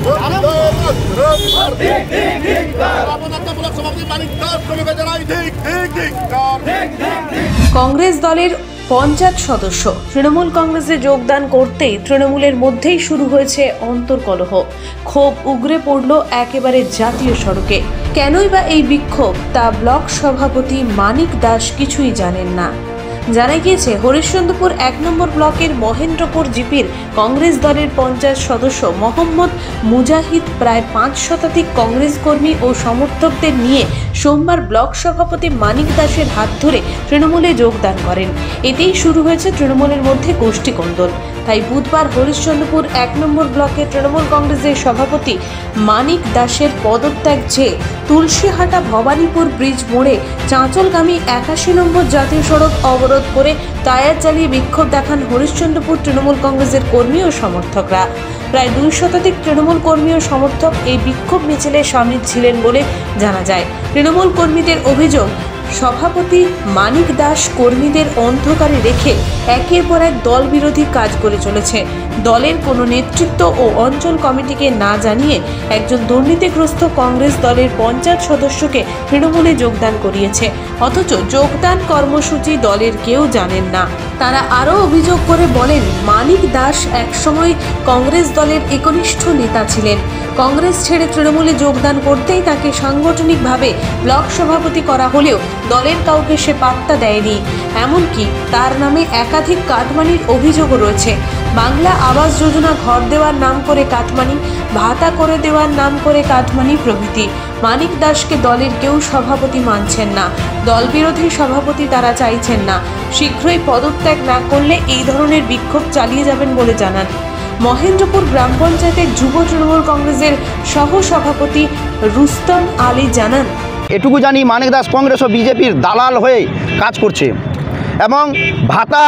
কংগ্রেস দলের পঞ্চায়েত সদস্য তৃণমূল কংগ্রেসে যোগদান করতেই তৃণমূলের মধ্যেই শুরু হয়েছে অন্তর্কলহ। ক্ষোভ উগরে পড়ল একেবারে জাতীয় সড়কে। কেনই বা এই বিক্ষোভ তা ব্লক সভাপতি মানিক দাস কিছুই জানেন না। জানা গিয়েছে, হরিশ্চন্দ্রপুর ১ নম্বর ব্লকের মহেন্দ্রপুর জিপির কংগ্রেস দলের পঞ্চায়েত সদস্য মোহাম্মদ মুজাহিদ প্রায় ৫ শতাধিক কংগ্রেস কর্মী ও সমর্থকদের নিয়ে সোমবার ব্লক সভাপতি মানিক দাসের হাত ধরে তৃণমূলে যোগদান করেন। এতেই শুরু হয়েছে তৃণমূলের মধ্যে গোষ্ঠীকন্দল। তাই বুধবার হরিশ্চন্দ্রপুর ১ নম্বর ব্লকের তৃণমূল কংগ্রেসের সভাপতি মানিক দাসের পদত্যাগ চেয়ে তুলসীহাটা ভবানীপুর ব্রিজ মোড়ে চাঁচলগামী ৮১ নম্বর জাতীয় সড়ক অবরোধ করে টায়ার জ্বালিয়ে বিক্ষোভ দেখান হরিশ্চন্দ্রপুর তৃণমূল কংগ্রেসের কর্মী ও সমর্থকরা। প্রায় ২ শতাধিক তৃণমূল কর্মী ও সমর্থক এই বিক্ষোভ মিছিলে সামিল ছিলেন বলে জানা যায়। তৃণমূল কর্মীদের অভিযোগ, সভাপতি মানিক দাস কর্মীদের অন্ধকারে রেখে একের পর এক দল বিরোধী কাজ করে চলেছে। দলের কোনো নেতৃত্ব ও অঞ্চল কমিটিকে না জানিয়ে একজন দুর্নীতিগ্রস্ত কংগ্রেস দলের পঞ্চায়েত সদস্যকে তৃণমূলে যোগদান করিয়েছে, অথচ যোগদান কর্মসূচি দলের কেউ জানেন না। তারা আরও অভিযোগ করে বলেন, মানিক দাস একসময় কংগ্রেস দলের একনিষ্ঠ নেতা ছিলেন। কংগ্রেস ছেড়ে তৃণমূলে যোগদান করতেই তাকে সাংগঠনিকভাবে ব্লক সভাপতি করা হলেও দলের কাউকে সে পাত্তা দেয়নি। এমনকি তার নামে একাধিক কাটমানির অভিযোগও রয়েছে। বাংলা আবাস যোজনা ঘর দেওয়ার নাম করে কাটমানি, ভাতা করে দেওয়ার নাম করে কাটমানি প্রভৃতি। মানিক দাসকে দলের কেউ সভাপতি মানছেন না। দল বিরোধী সভাপতি তারা চাইছেন না। শীঘ্রই পদত্যাগ না করলে এই ধরনের বিক্ষোভ চালিয়ে যাবেন বলে জানান। মহেন্দ্রপুর গ্রাম পঞ্চায়েতের যুব তৃণমূল কংগ্রেসের সহ সভাপতি রুস্তম আলী জানান, এটুকু জানি মানিক দাস কংগ্রেস ও বিজেপির দালাল হয়ে কাজ করছে এবং ভাতা,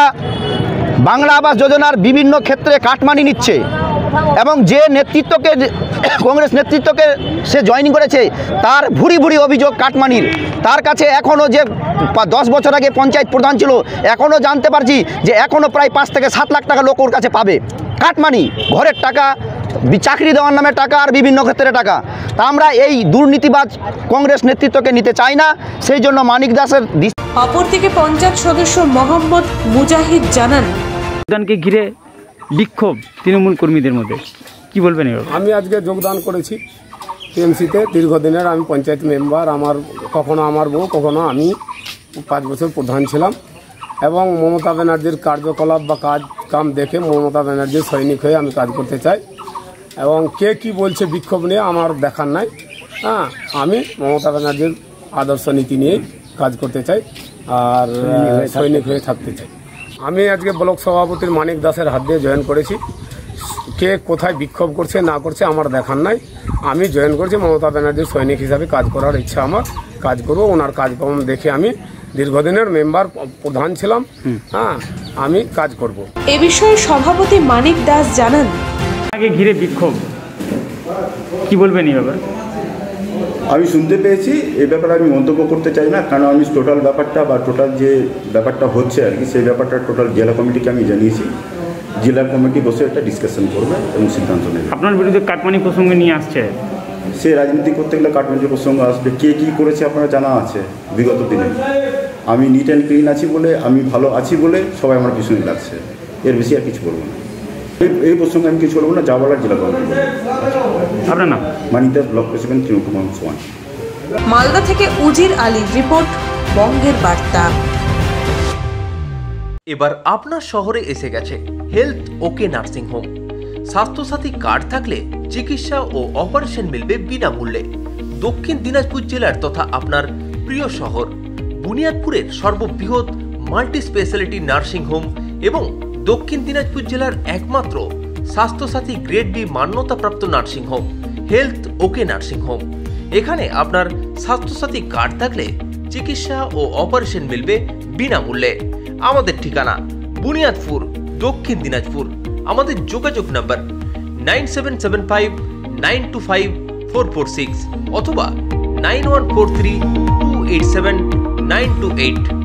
বাংলা আবাস যোজনার বিভিন্ন ক্ষেত্রে কাটমানি নিচ্ছে এবং যে নেতৃত্বকে কংগ্রেস নেতৃত্বকে সে জয়েনিং করেছে তার ভুরি ভুরি অভিযোগ কাটমানির। তার কাছে এখনও যে 10 বছর আগে পঞ্চায়েত প্রধান ছিল, এখনও জানতে পারছি যে এখনও প্রায় 5 থেকে 7 লাখ টাকা লোক ওর কাছে পাবে কাটমানি, ঘরের টাকা, চাকরি দেওয়ার নামে টাকা আর বিভিন্ন ক্ষেত্রে টাকা। তা আমরা এই দুর্নীতিবাজ কংগ্রেস নেতৃত্বকে নিতে চাই না, সেই জন্য মানিক দাসের। অপরদিকে পঞ্চায়েত সদস্য মোহাম্মদ মুজাহিদ জানান, যোগদানকে ঘিরে বিক্ষোভ তৃণমূল কর্মীদের মধ্যে, কি বলবেন? আমি আজকে যোগদান করেছি টিএমসিতে। দীর্ঘদিনের আমি পঞ্চায়েত মেম্বার। কখনো আমার বউ, কখনো আমি 5 বছর প্রধান ছিলাম এবং মমতা ব্যানার্জির কার্যকলাপ বা কাম দেখে মমতা ব্যানার্জির সৈনিক হয়ে আমি কাজ করতে চাই এবং কে কি বলছে বিক্ষোভ নিয়ে আমার দেখার নাই। আমি মমতা ব্যানার্জির আদর্শ নীতি নিয়েই কাজ করতে চাই আর সৈনিক হয়ে থাকতে চাই। আমি আজকে ব্লক সভাপতির মানিক দাসের হাত দিয়ে জয়েন করেছি। কে কোথায় বিক্ষোভ করছে না করছে আমার দেখার নাই। আমি জয়েন করেছি মমতা ব্যানার্জির সৈনিক হিসাবে কাজ করার ইচ্ছা আমার। কাজ করব, ওনার কাজকর্ম দেখে আমি দীর্ঘদিনের মেম্বার প্রধান ছিলাম। আমি কাজ করব। এ বিষয়ে সভাপতি মানিক দাস জানান, আগে ঘিরে বিক্ষোভ, কি বলবেন এই ব্যাপারে? আমি শুনতে পেয়েছি, এই ব্যাপারে আমি মন্তব্য করতে চাই না, কারণ আমি টোটাল ব্যাপারটা বা টোটাল যে ব্যাপারটা হচ্ছে আর কি, সেই ব্যাপারটা টোটাল জেলা কমিটিকে আমি জানিয়েছি। জেলা কমিটি বসে একটা ডিসকাশন করবে এবং সিদ্ধান্ত নেবে। আপনার বিরুদ্ধে কাটমানি প্রসঙ্গ নিয়ে আসছে, সে রাজনীতি করতে গেলে কাটমানির প্রসঙ্গ আসবে। কে কী করেছে আপনারা জানা আছে বিগত দিনে। আমি নিট অ্যান্ড ক্লিন আছি বলে, আমি ভালো আছি বলে সবাই আমার পিছনে লাগছে, এর বেশি আর কিছু বলবো না। এই প্রসঙ্গে আমি কিছু বলবো না, যা বলার জেলা কমিটি। আপনার নাম? Manik Das, block president, Trinamool Congress 1। মালদা থেকে উজির আলী রিপোর্ট, বঙ্গের বার্তা। এবার আপনার শহরে এসে গেছে health okay nursing home. Swasthyasathi card থাকলে চিকিৎসা ও অপারেশন মিলবে বিনামূল্যে। দক্ষিণ দিনাজপুর জেলার তথা আপনার প্রিয় শহর বুনিয়াদপুরের সর্ববৃহৎ মাল্টি স্পেশালিটি নার্সিং হোম এবং দক্ষিণ দিনাজপুর জেলার একমাত্র স্বাস্থ্যসাথী গ্রেড বি মান্যতাপ্রাপ্ত nursing home health okay nursing home. এখানে আপনার স্বাস্থ্যসাথী কার্ড থাকলে চিকিৎসা ও অপারেশন মিলবে বিনামূল্যে। আমাদের ঠিকানা বুনিয়াদপুর, দক্ষিণ দিনাজপুর। আমাদের যোগাযোগ নাম্বার 9775925446 অথবা 9143287928।